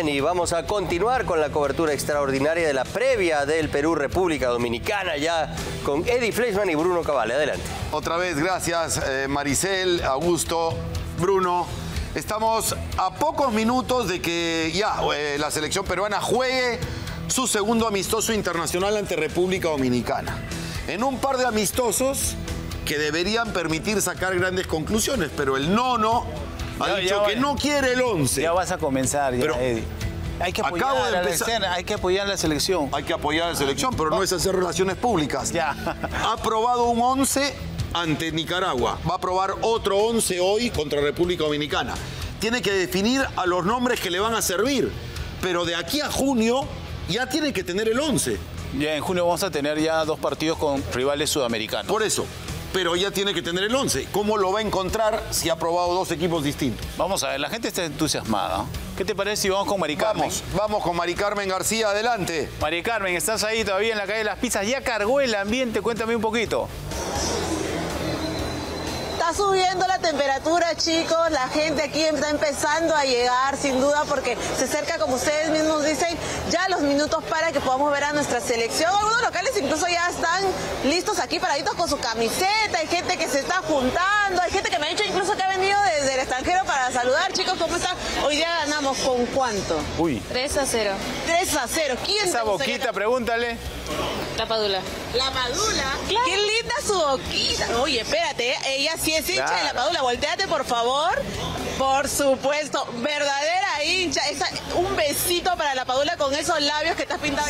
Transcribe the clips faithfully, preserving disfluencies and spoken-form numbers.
y vamos a continuar con la cobertura extraordinaria de la previa del Perú-República Dominicana, ya con Eddie Fleischmann y Bruno Cavale. Adelante. Otra vez, gracias eh, Maricel, Augusto, Bruno. Estamos a pocos minutos de que ya eh, la selección peruana juegue su segundo amistoso internacional ante República Dominicana. En un par de amistosos que deberían permitir sacar grandes conclusiones, pero el nono ha ya, dicho ya que no quiere el once. Ya vas a comenzar, ya, pero, Eddie. Hay que apoyar acabo de a la empezar... selección, hay que apoyar a la selección. Hay que apoyar a la selección, pero no es hacer relaciones públicas. Ya. Ha probado un once ante Nicaragua. Va a probar otro once hoy contra República Dominicana. Tiene que definir a los nombres que le van a servir. Pero de aquí a junio ya tiene que tener el once. Ya en junio vamos a tener ya dos partidos con rivales sudamericanos. Por eso. Pero ya tiene que tener el once. ¿Cómo lo va a encontrar si ha probado dos equipos distintos? Vamos a ver, la gente está entusiasmada. ¿Qué te parece si vamos con Mari Carmen? Vamos, vamos con Mari Carmen García, adelante. Mari Carmen, ¿estás ahí todavía en la calle de las pizzas? ¿Ya cargó el ambiente? Cuéntame un poquito. Está subiendo la temperatura, chicos. La gente aquí está empezando a llegar, sin duda, porque se acerca, como ustedes mismos dicen, ya los minutos para que podamos ver a nuestra selección. Algunos locales incluso ya están listos aquí, paraditos con su camiseta. Hay gente que se está juntando. Hay gente que me ha dicho incluso que ha venido desde el extranjero para saludar. Chicos, ¿cómo están? Hoy día ganamos ¿con cuánto? Uy. tres a cero. tres a cero. ¿Quién Esa boquita, pregúntale. La Padula. La Padula. Claro. Qué linda su boquita. Oye, espérate, ella sí es hincha Claro. de la Padula. Volteate, por favor. Por supuesto, verdadera hincha. Esa, un besito para la Padula con esos labios que estás pintado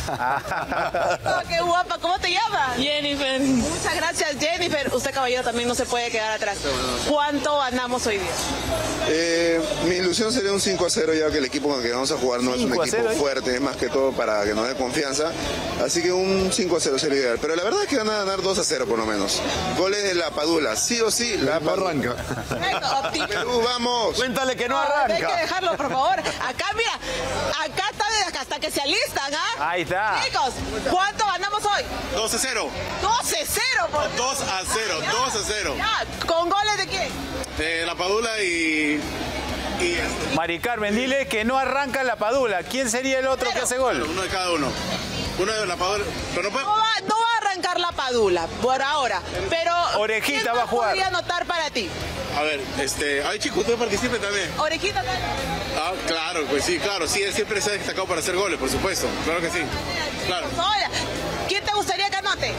ya. Oh, qué guapa. ¿Cómo te llamas? Jennifer. Muchas gracias, Jennifer. Usted, caballero, también no se puede quedar atrás. ¿Cuánto ganamos hoy día? Eh, mi ilusión sería un cinco a cero, ya que el equipo con el que vamos a jugar no es un cinco a equipo cero, ¿eh? fuerte, es más que todo para que nos dé confianza. Así que un cinco a cero sería ideal. Pero la verdad es que van a ganar dos a cero por lo menos. Goles de la Padula, sí o sí, la Padula. Arranca. Bueno, optimi- Perú, vamos. Cuéntale que no Hay que arranca. dejarlo, por favor. Acá, mira, acá está de acá hasta que se alistan, ¿ah? Ahí está. Chicos, ¿cuánto ganamos hoy? dos a cero. doce a cero, por dos a cero. dos a cero. Ya, ¿con goles de quién? De la Padula y... y Mari Carmen, dile que no arranca la Padula. ¿Quién sería el otro que hace gol? uno de cada uno. Uno de la Padula. Pero no puede... No va, no va a arrancar la Padula por ahora, pero... Orejita ¿quién va a más jugar. podría anotar para ti? A ver, este... Ay, chicos, usted participe también. Orejita, dale. Ah, claro, pues sí, claro. Sí, él siempre se ha destacado para hacer goles, por supuesto. Claro que sí. Claro. Hola, ¿quién te gustaría que anote?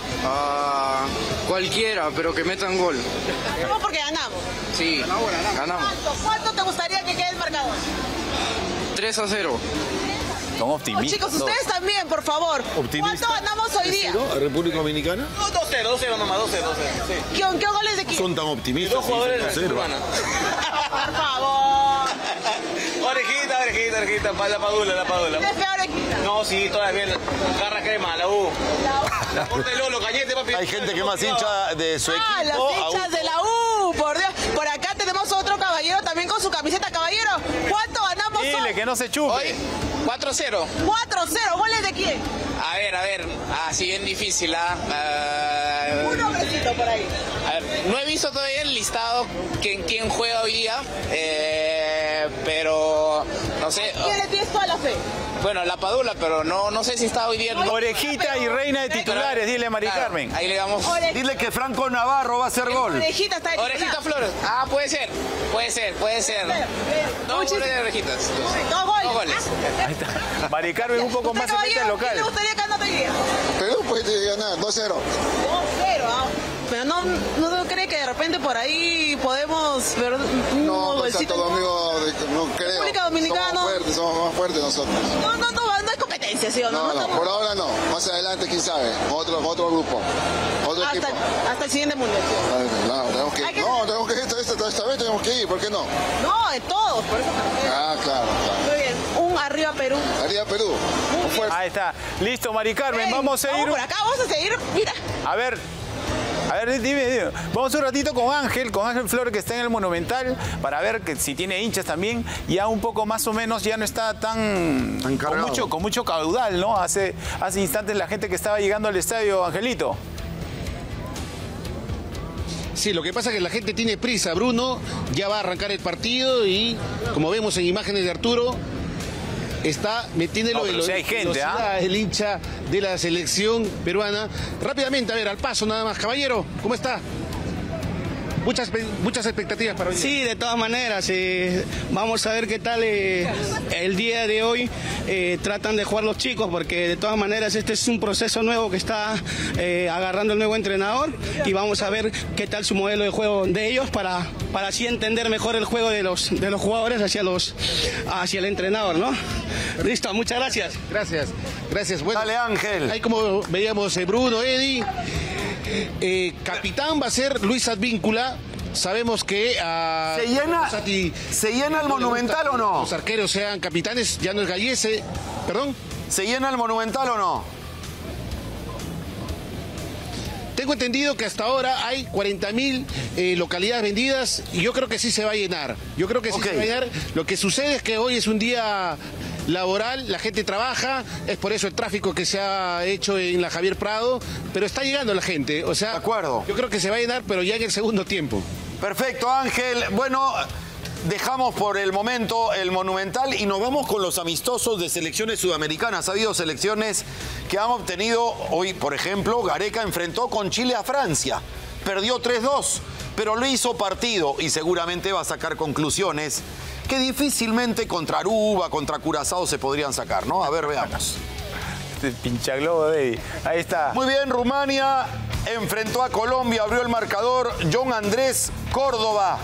Ah, cualquiera, pero que metan gol. ¿Cómo? Porque ganamos. Sí, ganamos. ¿Cuánto, cuánto te gustaría que quede el marcador? tres a cero. Son Oh, optimistas. chicos, ustedes también, por favor. Optimista. ¿Cuánto ganamos hoy día? ¿A República Dominicana? dos a cero, dos a cero nomás, dos a cero, dos a cero. Sí. ¿Qué, qué goles de quién? Son tan optimistas. Dos jugadores sí, de cero. Urbana. Por favor. Orejita, orejita, orejita. Para la Padula, la Padula. ¿Qué fea Orejita? No, sí, todavía bien. Garra crema, la U. La porta de Lolo, Cañete, papi. Hay gente que más hincha de su equipo. Ah, los hinchas Augusto. de la U, por Dios. Por acá tenemos otro caballero también con su camiseta. Caballero, ¿cuánto ganamos Dile hoy? que no se chupe. Hoy, cuatro a cero. cuatro a cero, ¿goles de quién? A ver, a ver, así bien difícil, ¿ah? Ah, Un hombrecito por ahí. a ver, no he visto todavía el listado quién, quién juega hoy día, eh, pero no sé. ¿Quién le tienes toda la fe? Bueno, la Padula, pero no, no sé si está hoy día. Orejita y reina de titulares, dile a Mari Claro, Carmen. ahí le damos. Ore- Dile que Franco Navarro va a hacer gol. Orejita está de Orejita titular. Flores. Ah, puede ser, puede ser, puede ser. Dos Muchísimo. goles de orejitas. Dos goles. Dos goles. Ahí está. Mari Carmen un poco ¿Usted, más se mete al caballero, ¿quién le local. gustaría que anote hoy día? Perú puede ganar dos a cero. dos a cero, ah. Pero no, no cree que de repente por ahí podemos ver un No, no está golcito. todo amigo, de- no creo. República Dominicana. Somos fuertes, somos más fuertes nosotros. No, no, no, no hay competencia, ¿sí o no? No, no, estamos- por ahora no. Más adelante, quién sabe. Otro, otro grupo. Otro hasta, equipo. hasta el siguiente mundial. ¿sí? No, tenemos que Hay ir. que- No, tenemos que ir. Esta, esta, esta vez tenemos que ir. ¿Por qué no? No, de todos, por eso también. Ah, claro, claro. Muy bien, un arriba Perú. Arriba Perú. Un fuerte. Ahí está. Listo, Mari Carmen. Ey, Vamos a ir. por acá, vamos a seguir. Mira, A ver. A ver, dime, dime. Vamos un ratito con Ángel, con Ángel Flores, que está en el Monumental, para ver que si tiene hinchas también. Ya un poco más o menos, ya no está tan... Tan con, cargado. mucho, con mucho caudal, ¿no? Hace, hace instantes la gente que estaba llegando al estadio, Angelito. Sí, lo que pasa es que la gente tiene prisa, Bruno, ya va a arrancar el partido y como vemos en imágenes de Arturo, está metiéndolo No, en pero lo sí hay gente, ¿ah? El hincha de la selección peruana. Rápidamente, a ver, al paso nada más. Caballero, ¿cómo está? Muchas, muchas expectativas para hoy. Sí, de todas maneras. Eh, vamos a ver qué tal eh, el día de hoy eh, tratan de jugar los chicos, porque de todas maneras este es un proceso nuevo que está eh, agarrando el nuevo entrenador, y vamos a ver qué tal su modelo de juego de ellos para, para así entender mejor el juego de los, de los jugadores hacia, los, hacia el entrenador, ¿no? Listo, muchas gracias. Gracias, gracias. Bueno, dale, Ángel. Ahí como veíamos eh, Bruno, Eddie. Eh, capitán va a ser Luis Advíncula. Sabemos que uh, ¿Se llena, ¿se llena el Monumental o no? Los arqueros sean capitanes, ya no es Gallese. ¿Perdón? ¿Se llena el Monumental o no? Tengo entendido que hasta ahora hay cuarenta mil eh, localidades vendidas y yo creo que sí se va a llenar. Yo creo que sí okay. se va a llenar. Lo que sucede es que hoy es un día laboral, la gente trabaja, es por eso el tráfico que se ha hecho en la Javier Prado, pero está llegando la gente, o sea, de acuerdo. Yo creo que se va a llenar, pero ya en el segundo tiempo. Perfecto, Ángel. Bueno, dejamos por el momento el Monumental y nos vamos con los amistosos de selecciones sudamericanas. Ha habido selecciones que han obtenido, hoy por ejemplo, Gareca enfrentó con Chile a Francia, perdió tres dos, pero lo hizo partido y seguramente va a sacar conclusiones que difícilmente contra Aruba, contra Curazao se podrían sacar, ¿no? A ver, veamos. Este pinchaglobo de ahí está. Muy bien, Rumania enfrentó a Colombia, abrió el marcador John Andrés Córdoba.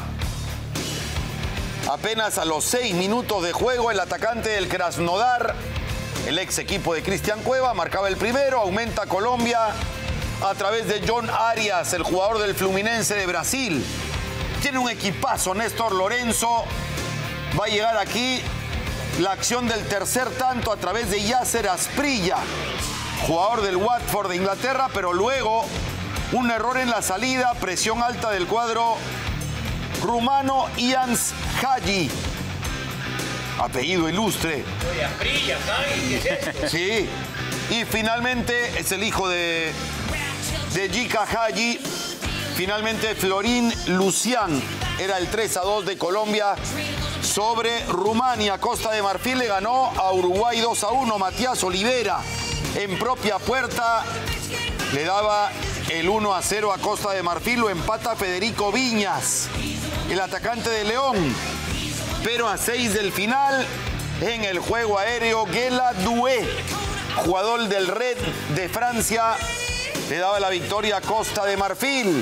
Apenas a los seis minutos de juego, el atacante del Krasnodar, el ex equipo de Cristian Cueva, marcaba el primero, aumenta Colombia a través de John Arias, el jugador del Fluminense de Brasil. Tiene un equipazo, Néstor Lorenzo. Va a llegar aquí la acción del tercer tanto a través de Yasser Asprilla, jugador del Watford de Inglaterra, pero luego un error en la salida, presión alta del cuadro rumano Ians Hagi. Apellido ilustre. Asprilla, ¿sabes qué es esto? Sí. Y finalmente es el hijo de, de Jika Hagi. Finalmente Florín Lucián. Era el tres a dos de Colombia sobre Rumania. Costa de Marfil le ganó a Uruguay dos a uno. Matías Olivera en propia puerta le daba el uno a cero a Costa de Marfil. Lo empata Federico Viñas, el atacante de León. Pero a seis del final, en el juego aéreo, Guela Doué, jugador del Red de Francia, le daba la victoria a Costa de Marfil.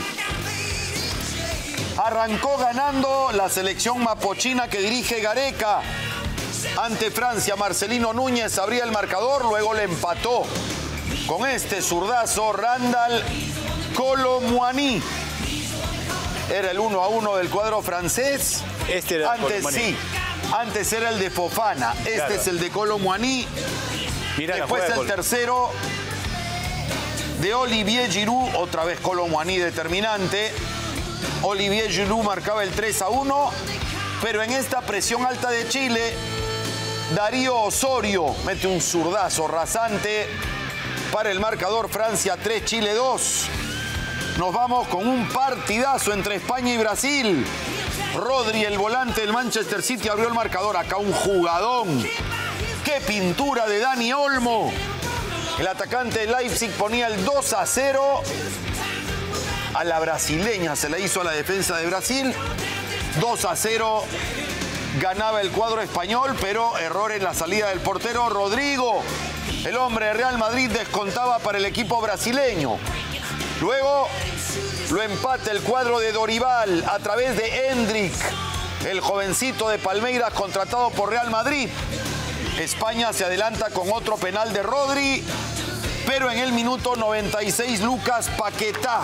Arrancó ganando la selección mapochina que dirige Gareca. Ante Francia, Marcelino Núñez abría el marcador, luego le empató con este zurdazo Randall Kolo Muani. Era el uno a uno del cuadro francés. Este era Antes sí, antes era el de Fofana. Este claro. es el de Kolo Muani. Mira Después el Col tercero de Olivier Giroud. Otra vez Kolo Muani determinante. Olivier Giroud marcaba el tres a uno. Pero en esta presión alta de Chile, Darío Osorio mete un zurdazo rasante para el marcador. Francia tres, Chile dos. Nos vamos con un partidazo entre España y Brasil. Rodri, el volante del Manchester City, abrió el marcador. Acá un jugadón. ¡Qué pintura de Dani Olmo! El atacante de Leipzig ponía el dos a cero. A la brasileña se la hizo a la defensa de Brasil. dos a cero ganaba el cuadro español, pero error en la salida del portero Rodrigo. El hombre de Real Madrid descontaba para el equipo brasileño. Luego lo empata el cuadro de Dorival a través de Hendrik, el jovencito de Palmeiras contratado por Real Madrid. España se adelanta con otro penal de Rodri, pero en el minuto noventa y seis Lucas Paquetá.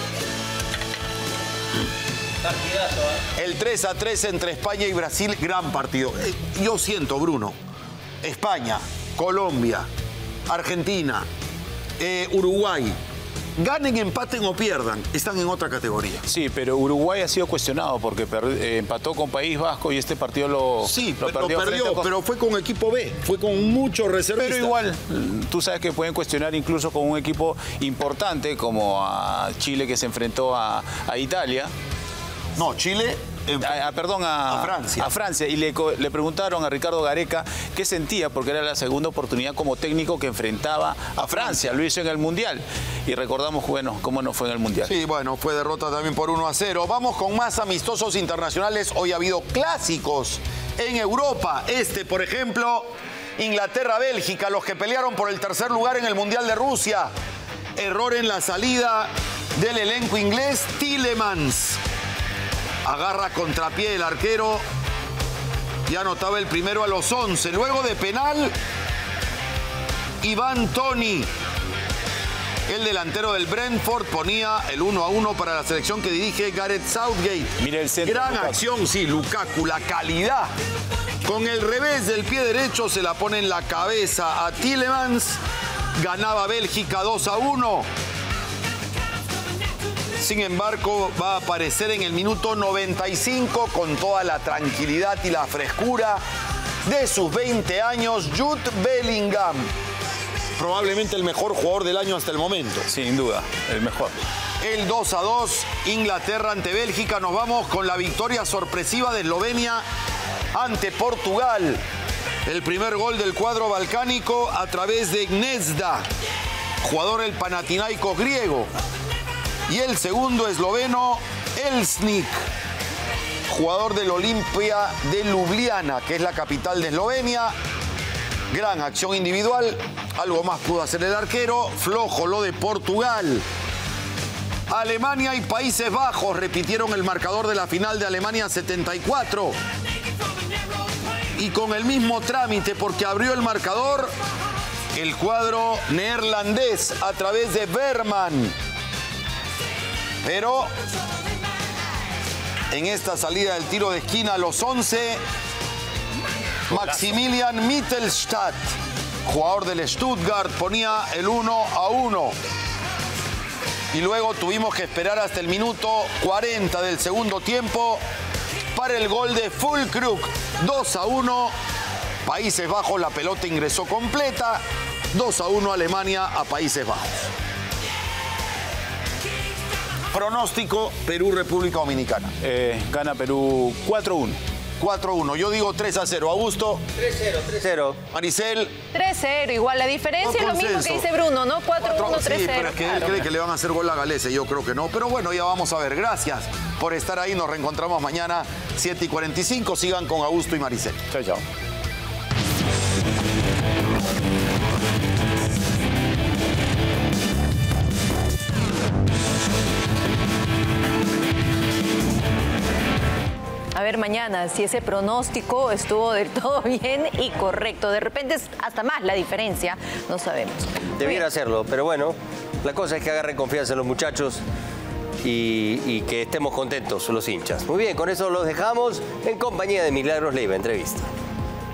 El tres a tres entre España y Brasil, gran partido. Yo siento, Bruno, España, Colombia, Argentina, eh, Uruguay, ganen, empaten o pierdan, están en otra categoría. Sí, pero Uruguay ha sido cuestionado porque eh, empató con País Vasco y este partido lo, sí, lo pero perdió. Lo perdió, con... pero fue con equipo B, fue con muchos reservistas. Pero igual, tú sabes que pueden cuestionar incluso con un equipo importante como a Chile, que se enfrentó a, a Italia. No, Chile a, a, perdón, a, a Francia. A Francia. Y le, le preguntaron a Ricardo Gareca qué sentía, porque era la segunda oportunidad como técnico que enfrentaba a Francia. Lo hizo en el Mundial. Y recordamos, bueno, cómo no fue en el Mundial. Sí, bueno, fue derrota también por uno a cero. Vamos con más amistosos internacionales. Hoy ha habido clásicos en Europa. Este, por ejemplo, Inglaterra-Bélgica, los que pelearon por el tercer lugar en el Mundial de Rusia. Error en la salida del elenco inglés. Tielemans agarra contrapié el arquero y anotaba el primero a los once. Luego de penal, Iván Toney, el delantero del Brentford, ponía el uno a uno para la selección que dirige Gareth Southgate. Mira el centro. Gran Lukaku. acción, sí, Lukaku, la calidad. Con el revés del pie derecho se la pone en la cabeza a Tielemans. Ganaba Bélgica dos a uno. Sin embargo, va a aparecer en el minuto noventa y cinco con toda la tranquilidad y la frescura de sus veinte años, Jude Bellingham. Probablemente el mejor jugador del año hasta el momento. Sin duda, el mejor. El dos a dos, Inglaterra ante Bélgica. Nos vamos con la victoria sorpresiva de Eslovenia ante Portugal. El primer gol del cuadro balcánico a través de Gnezda, jugador del Panathinaikos griego. Y el segundo esloveno, Elsnik, jugador del Olimpia de Ljubljana, que es la capital de Eslovenia. Gran acción individual, algo más pudo hacer el arquero, flojo lo de Portugal. Alemania y Países Bajos repitieron el marcador de la final de Alemania setenta y cuatro. Y con el mismo trámite, porque abrió el marcador el cuadro neerlandés a través de Berman. Pero en esta salida del tiro de esquina a los once, Maximilian Mittelstadt, jugador del Stuttgart, ponía el uno a uno. Y luego tuvimos que esperar hasta el minuto cuarenta del segundo tiempo para el gol de Füllkrug. dos a uno. Países Bajos, la pelota ingresó completa. dos a uno Alemania a Países Bajos. Pronóstico, Perú-República Dominicana. Eh, gana Perú cuatro uno. cuatro a uno. Yo digo tres a cero. Augusto. tres cero, tres cero. Maricel. tres cero. Igual la diferencia es lo mismo que dice Bruno, ¿no? cuatro uno, tres cero. Sí, pero es que claro. él cree que le van a hacer gol a Galese. Yo creo que no. Pero bueno, ya vamos a ver. Gracias por estar ahí. Nos reencontramos mañana, siete y cuarenta y cinco. Sigan con Augusto y Maricel. Chao, chao. A ver mañana si ese pronóstico estuvo del todo bien y correcto. De repente es hasta más la diferencia, no sabemos. Debiera hacerlo, pero bueno, la cosa es que agarren confianza en los muchachos y, y que estemos contentos los hinchas. Muy bien, con eso los dejamos en compañía de Milagros Leiva, entrevista.